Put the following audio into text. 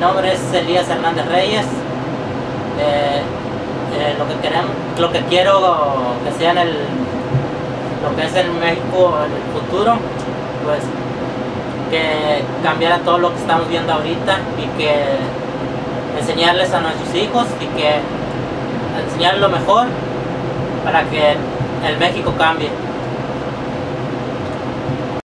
nombre es Elías Hernández Reyes. Lo que quiero que sea lo que es en México en el futuro, pues que cambiara todo lo que estamos viendo ahorita y que enseñarles a nuestros hijos y que enseñarles lo mejor para que el México cambie.